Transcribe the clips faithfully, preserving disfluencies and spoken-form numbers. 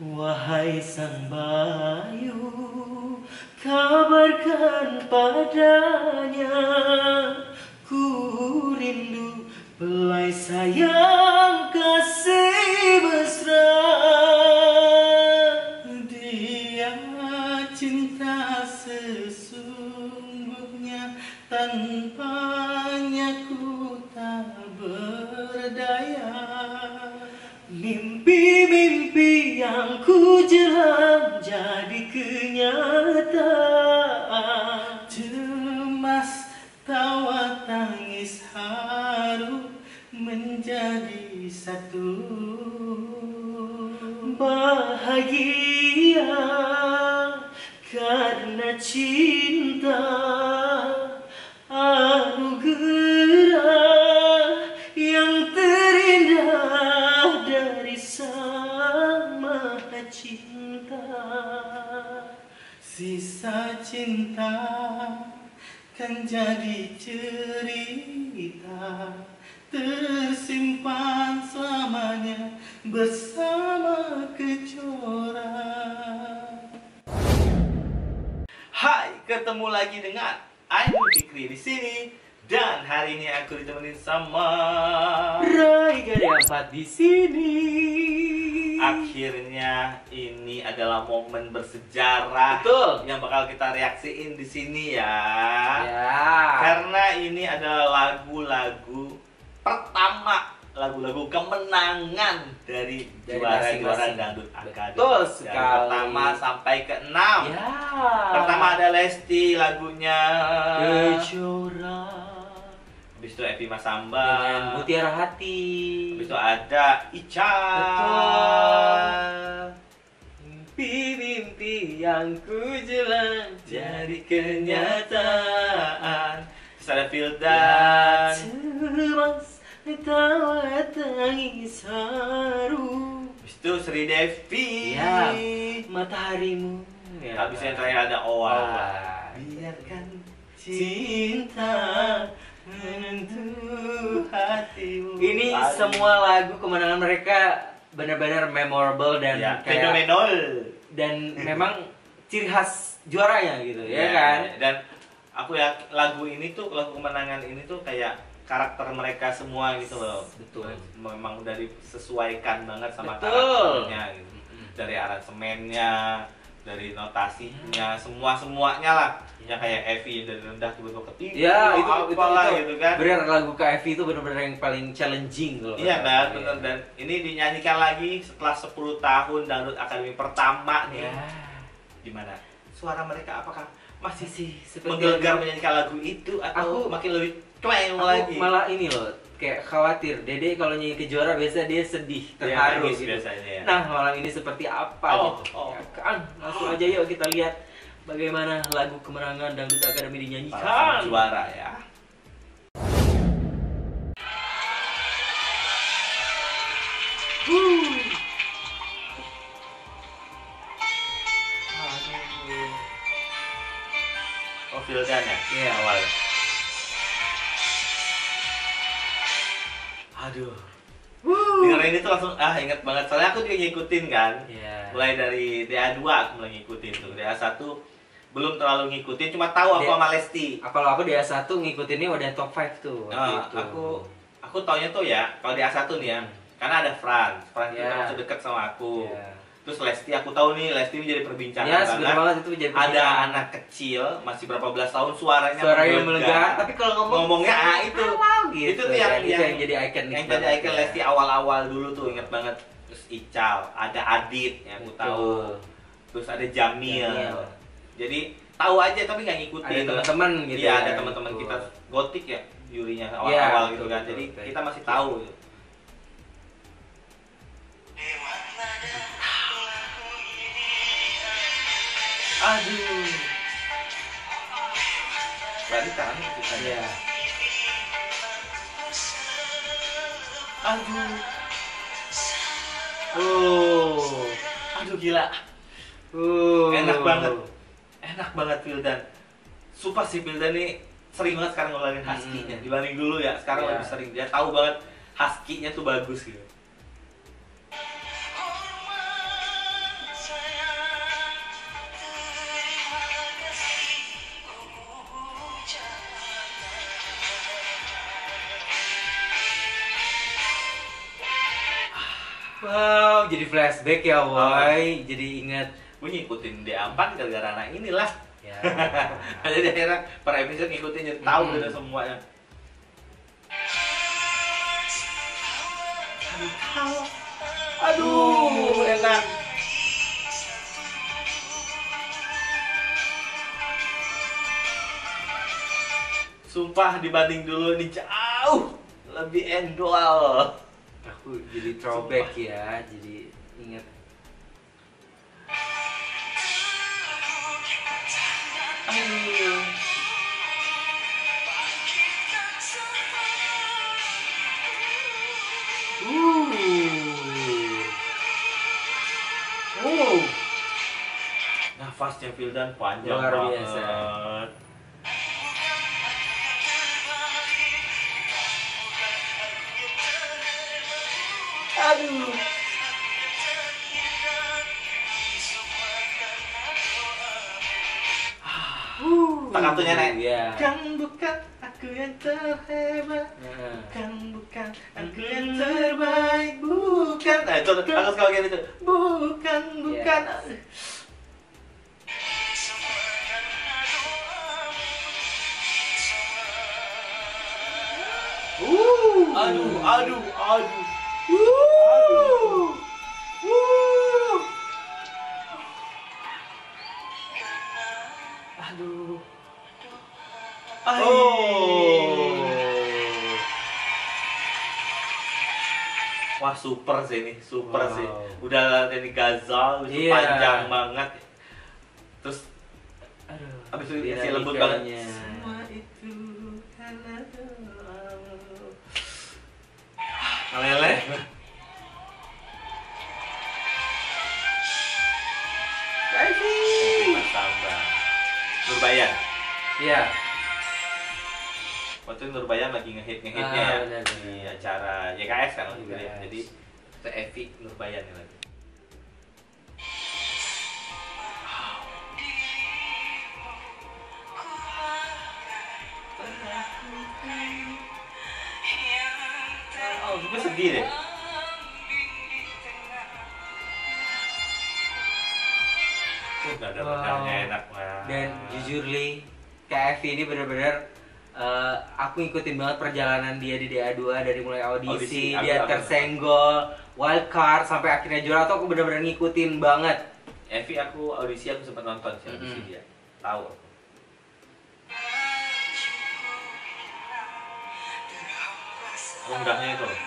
Wahai sang bayu, kabarkan padanya, ku rindu belai sayang kasih mesra. Dia cinta sesungguhnya, tanpanya ku tak berdaya. Mimpi-mimpi yang ku jelang jadi kenyataan. Cemas, tawa, tangis, haru menjadi satu. Bahagia karena cinta, anugerah yang terindah dari Sang Maha Cinta. Sisa cinta kan jadi cerita, tersimpan selamanya bersama Kejora. Hai, ketemu lagi dengan Ainul Fikri di sini, dan hari ini aku ditemenin sama Rai Gadya Empat di sini. Akhirnya ini adalah momen bersejarah, Betul, yang bakal kita reaksiin di sini ya. ya. Karena ini adalah lagu-lagu pertama, lagu-lagu kemenangan dari Dari juara-juara masing-masing. dangdut akademi. Betul Dari sekali. pertama sampai ke enam. Ya. Pertama ada Lesti, lagunya Kejora habis itu Evi Masamba, dengan Mutiara Hati. habis itu ada Ica. Betul. Mimpi-mimpi yang ku jelang Jadi kenyataan. Terus ada Vildan, cemas, tawa, tangis, haru. habis itu Sri Devi. Ya, mataharimu. Ya, Habis yang terakhir ada Owa. Owa. Biarkan Cinta menyentuh hatimu. Ini Aduh. semua lagu kemenangan mereka benar-benar memorable dan ya, kayak fenomenal. dan memang ciri khas juaranya gitu ya, Ya, kan. Dan aku ya, lagu ini tuh, lagu kemenangan ini tuh kayak karakter mereka semua gitu loh. Betul. Memang udah disesuaikan banget sama Betul. karakternya gitu. Dari aransemennya, dari notasinya, semua semuanya lah. Ya kayak Evi dari rendah tiba-tiba ke tinggi. Ya, itu itu, apalah itu, gitu kan. benar, lagu K F itu benar-benar yang paling challenging kalau Iya kata kan, aku, bener. ya. Dan ini dinyanyikan lagi setelah sepuluh tahun Dangdut Akademi pertama nih. Ya. Gimana? Suara mereka apakah masih Sih, seperti menggelegar yang- menyanyikan lagu itu atau Aku- makin lebih twang Aku lagi? malah ini loh, kayak khawatir Dede kalau nyanyi Kejora biasa dia sedih, Dia terharu nangis gitu. biasanya ya. Nah, malam ini seperti apa Oh, gitu. oh. Ya kan, langsung aja yuk kita lihat bagaimana lagu kemenangan Dangdut Akademi Para dinyanyikan. sang juara ya. Wuh. Oh, Vildan ya? Iya. Awalnya. Aduh. Wuh. Dengerin itu langsung ah inget banget. Soalnya aku juga ngikutin kan. Iya. Mulai dari D A dua aku mulai ngikutin tuh. D A satu belum terlalu ngikutin, cuma tahu aku D- sama Lesti. Ah, kalau aku di A satu ngikutinnya udah top lima tuh waktu Nah, itu. aku aku taunya tuh ya, kalau di A satu nih ya, karena ada Fran. Fran itu Ya. termasuk dekat sama aku. Iya. Terus Lesti aku tahu nih, Lesti ini jadi perbincangan Ya, banget. sebenarnya banget itu jadi Ada perbincangan. anak kecil masih berapa belas tahun suaranya Suaranya menggelegar. melegar, tapi kalau ngomong ngomongnya ah itu. wow gitu. Itu tuh yang, kan. Itu yang, yang jadi icon yang jadi icon Lesti awal-awal dulu tuh, inget banget. Terus Ical, ada Adit yang aku tahu. Terus ada Jamil. Jamil. Jadi tahu aja tapi nggak ngikutin. Ada teman-teman gitu. Iya, ya, ada teman-teman gitu. kita gotik ya, Yurinya Iya, awal-awal gitu betul, kan. betul, Jadi betul. kita masih tahu. Gitu. Aduh. Berarti kan kita Iya. Aduh. Oh. Aduh gila. Uh. Enak banget. Enak banget Vildan. Sumpah sih Vildan nih sering banget sekarang ngeluarin husky-nya Hmm. dibanding dulu ya. Sekarang Iya. lebih sering. Dia tahu banget husky-nya tuh bagus gitu. Wow, jadi flashback ya, woy. Jadi ingat. Gue ngikutin D empat gara-gara anak inilah. Ya. Jadi akhirnya per episode ngikutin, jadi tahu Hmm. udah semuanya. Aduh, enak. Sumpah dibanding dulu nih jauh lebih endol. Aku jadi throwback ya, jadi ingat. Aduh. Uh. Uh. Nafasnya Vildan panjang Luar banget. biasa. Aduh. Tak kartunya nek. Iya. Kan bukan aku yang terhebat, Nah. kan bukan aku yang terbaik, bukan. Nah, itu aku suka bagian itu. Bukan, bukan. Uh. Aduh, aduh, aduh. Uh. Uh. Aduh. Oh. Wah, super sih ini, super Wow. sih. Udah ini Ghazal, Iya. panjang banget. Terus Aduh. abis itu dinamikanya. si lembut banget. Semua itu karena doamu. Meleleh. Mas Tambah. Nurbayan. Iya. Waktu itu Nurbayan lagi ngehit ngehitnya Ah, ya benar, di benar. acara Y K S kan waktu itu ya. Y K S. Jadi itu Evi Nurbayan yang lagi. Oh, gue sedih deh. Udah ada Wow. rendahnya enak banget. Dan jujur Li, K F V ini benar-benar eh, aku ngikutin banget perjalanan dia di D A dua dari mulai audisi, Audisi, dia aku- aku- tersenggol, wildcard sampai akhirnya juara tuh aku benar-benar ngikutin banget. Evi aku audisi aku sempat nonton sih audisi Mm-mm. dia. Tahu aku. Rendahnya itu loh.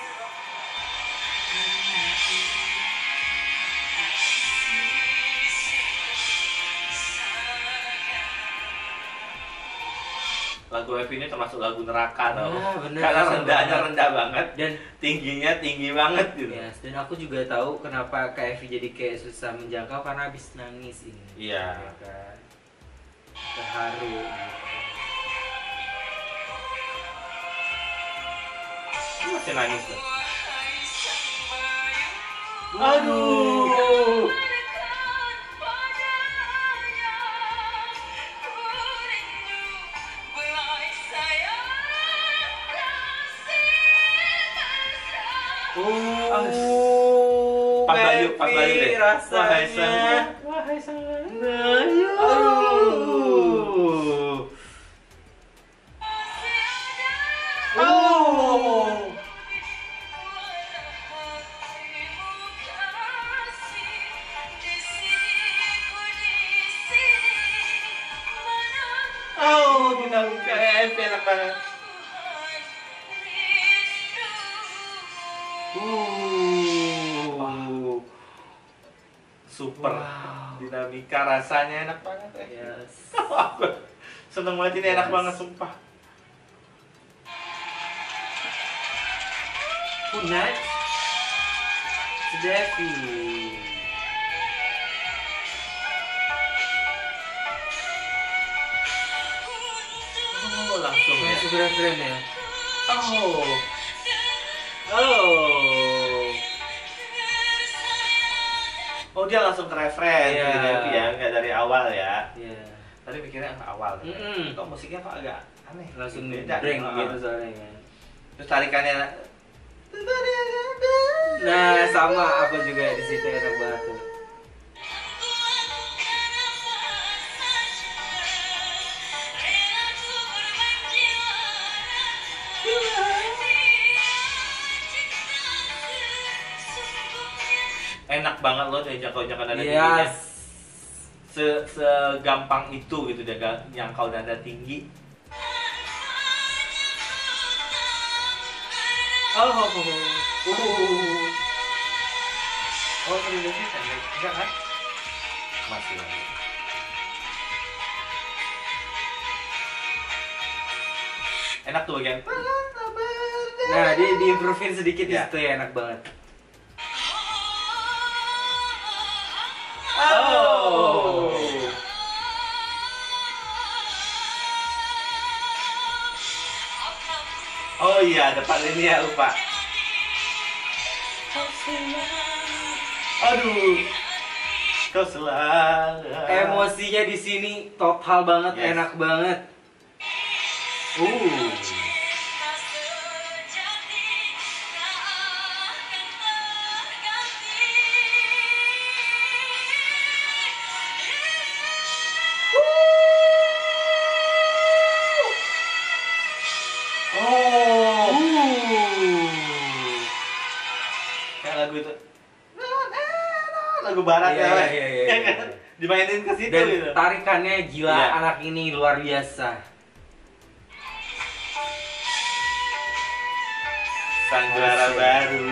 Lagu Evi ini termasuk lagu neraka tau. Ah, bener. Karena rendahnya rendah banget, Dan tingginya tinggi banget gitu. yes, dan aku juga tahu kenapa K F V jadi kayak susah menjangkau karena habis nangis ini. Iya. Ya kan? Terharu. Dia masih nangis loh. Aduh. Oh, Pak Bayu, Pak Bayu deh. Wahai rasanya. sang- Wahai sang Aduh. Oh. Oh, dinamika Evi enak banget. Uh. Super. Wow. Dinamika rasanya enak banget eh. Yes. Aku seneng banget ini, enak Yes. banget sumpah. Who next? Devi. Oh, langsung ya. Masuk referen ya. Oh. Oh. Oh, dia langsung ke referen Iya. dari Devi ya, nggak dari awal ya. Iya. Tadi mikirnya yang awal. Mm-mm. Kok musiknya kok agak aneh. Langsung Beda. break Heeh. gitu soalnya kan. Terus tarikannya Nah, sama aku juga di situ enak banget tuh. Enak banget loh diajak konjakan nada Yes. tingginya. Se segampang itu gitu dia yang kau nada tinggi. Oh, oh, oh, oh. Oh, terus sih pendek, enggak kan? Masih lagi. Enak tuh bagian. Nah, dia diimprovein sedikit di Ya. situ ya, enak banget. Oh. Oh iya, ada part ini ya, lupa. Aduh. Kau selalu. Emosinya di sini total banget, Yes. enak banget. Uh. Oh. Uh. Kayak lagu itu. Lagu barat Iya, ya. iya, iya, iya, Ya iya. kan? Dimainin ke situ Dan gitu. tarikannya gila, Iya. anak ini luar biasa. Sang juara Asik. baru.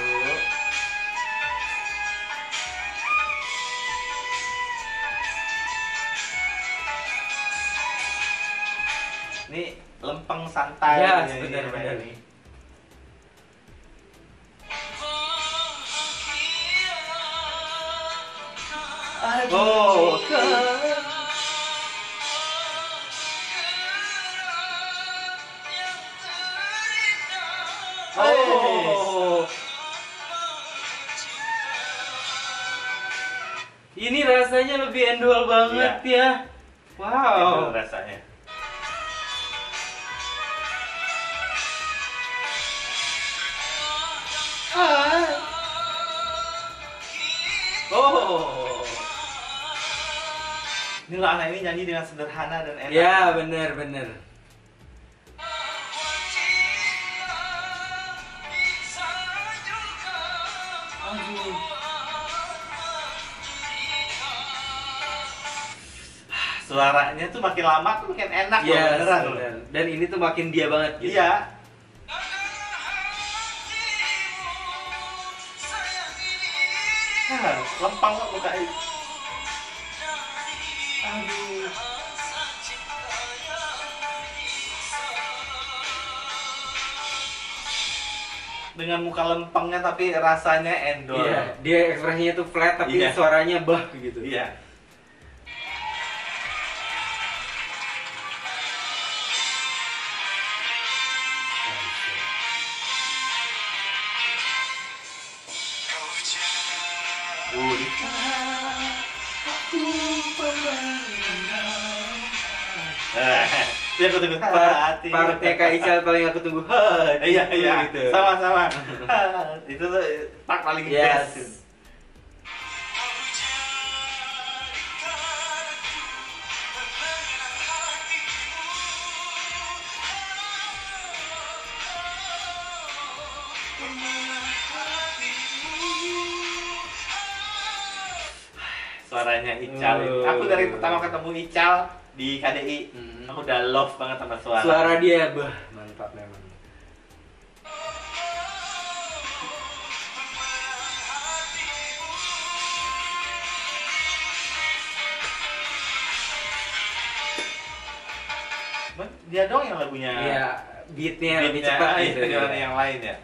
Ini lempeng santai. Ya, ini, benar-benar. ini. Oh, Oh. Ini rasanya lebih endol banget ya. Wow. Itu rasanya. Oh. Ini loh anak ini nyanyi dengan sederhana dan enak. Ya, benar-benar. Aduh. Suaranya tuh makin lama tuh makin enak loh, Yes, beneran loh. benar. Dan ini tuh makin dia banget gitu. Iya. Ah, lempang kok mukanya. Aduh. Dengan muka lempengnya tapi rasanya endol. Iya, dia ekspresinya tuh flat tapi Iya. suaranya bah gitu. Iya. Uh, di- Eh, dia aku tunggu Part, hati. partnya Kak Ical paling aku tunggu. Ha, Iya iya, gitu. sama-sama. Itu tuh part paling Yes. best. Suaranya Ical ini. Oh. Aku dari pertama ketemu Ical di K D I, Hmm. aku udah love banget sama suara. Suara dia bah mantap memang. Dia dong yang lagunya. Iya, beatnya lebih beatnya, cepat ah, gitu. itu ya. dibanding yang lain ya.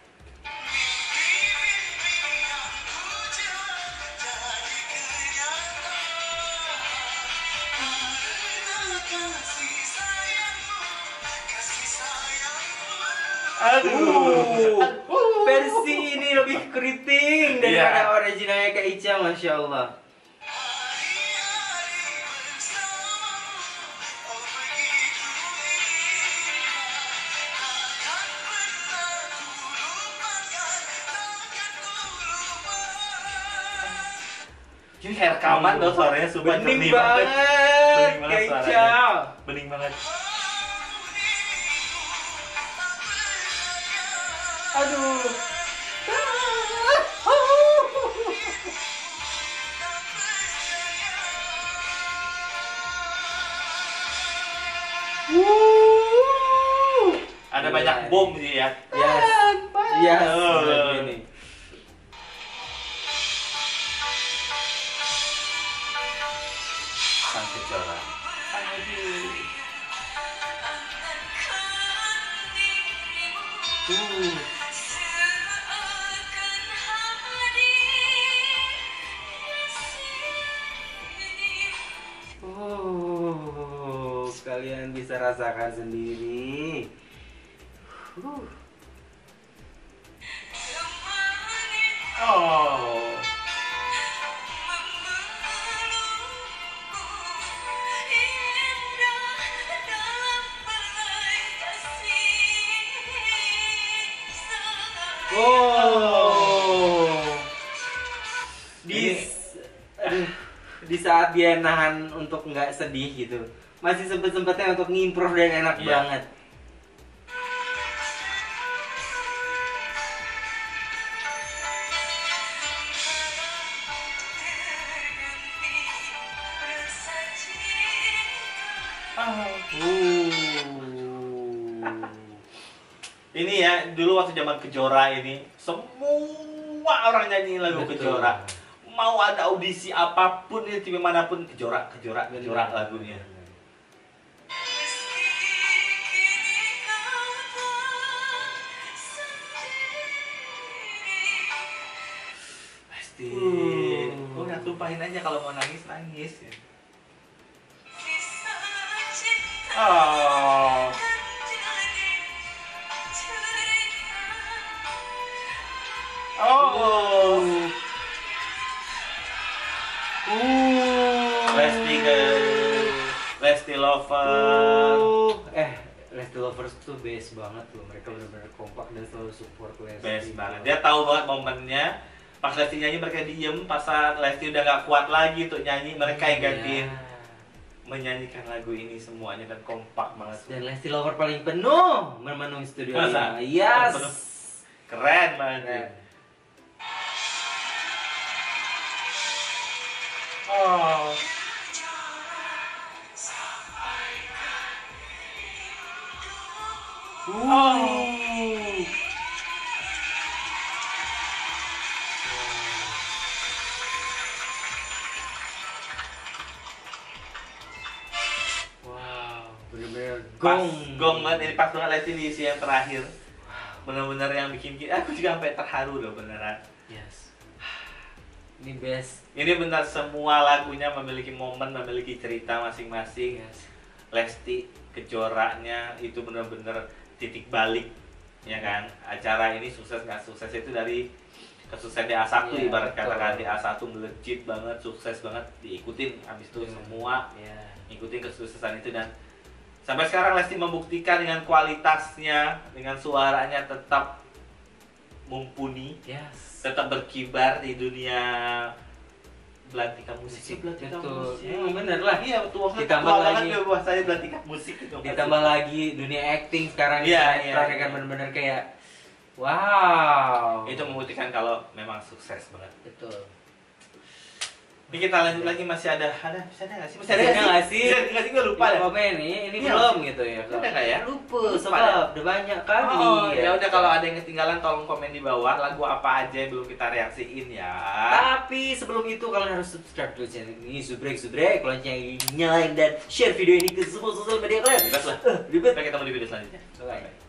Aduh. Uh, versi ini lebih keriting daripada Iya. originalnya Kak Ica, masya Allah. Ini kayak rekaman loh suaranya, sumpah Bening jernih banget, Bening banget suaranya. kecap. Bening banget. Aduh. Ada banyak bom sih ya. Yes. Yes. Oh. Ini. Sang Kejora. Uh. Oh, kalian bisa rasakan sendiri. Uh. Oh. Oh. Di Ini- aduh, di saat dia nahan untuk nggak sedih gitu, masih sempet-sempetnya untuk ngimprov dan enak Iya. banget. Uh. Ini ya, dulu waktu zaman Kejora ini, semua orang nyanyi lagu Betul. Kejora. Mau ada audisi apapun, ini tim manapun, Kejora, Kejora, Kejora Benar. lagunya. Pasti. Uh. Udah tumpahin aja kalau mau nangis, nangis. Oh. Oh. Uh. Lesti ke Lesti Lover. Uh. Eh, Lesti Lovers tuh best banget loh. Mereka benar-benar kompak dan selalu support Lesti. Best banget. Dia tahu banget momennya. Pas Lesti nyanyi mereka diem. Pas saat Lesti udah gak kuat lagi untuk nyanyi, mereka yang gantiin Iya. menyanyikan lagu ini semuanya dan kompak banget. Dan Lesti Lover paling penuh memenuhi studio Masa? lima. Yes. Penuh. Keren banget. Keren. Oh. Uh. Wow, bener-bener Pas gong. gong banget ini, pas banget Lesti di isi yang terakhir. Bener-bener yang bikin kita, aku juga sampai terharu loh beneran. Yes. Ini best. Ini benar semua lagunya memiliki momen, memiliki cerita masing-masing. Yes. Lesti Kejoranya itu benar-benar titik balik, ya kan? Acara ini sukses nggak sukses itu dari kesuksesan D A satu, Iya, ibarat betul. katakan D A satu melejit banget, sukses banget, diikutin habis itu Iya. semua Ya. ngikutin kesuksesan itu, dan sampai sekarang Lesti membuktikan dengan kualitasnya, dengan suaranya tetap mumpuni, Yes. tetap berkibar di dunia belantika musik. Belantika Betul. musik. Hmm, bener lah. Iya, betul. Ditambah Tua banget lagi- dia buat saya belantika musik itu. Ditambah lagi dunia acting sekarang, Iya, sinetron, iya, ya iya. kan bener-bener kayak wow. Itu membuktikan kalau memang sukses banget. betul. Ini kita lanjut lagi, masih ada, ada, masih ada nggak sih? Masih ada nggak sih? Masih ada nggak sih? Gue lupa Ini deh. apa ini? Ini Iya, belum masih- gitu ya. Ada nggak ya? Lupa, Lupa sebab udah banyak kali. Oh, ya udah, kalau ada yang ketinggalan tolong komen di bawah lagu apa aja yang belum kita reaksiin ya. Tapi sebelum itu kalian harus subscribe dulu channel ini, subrek subrek, lonceng nyalain dan share video ini ke semua sosial media kalian. Bebas lah. Eh, ribet. Sampai ketemu di video selanjutnya. Bye.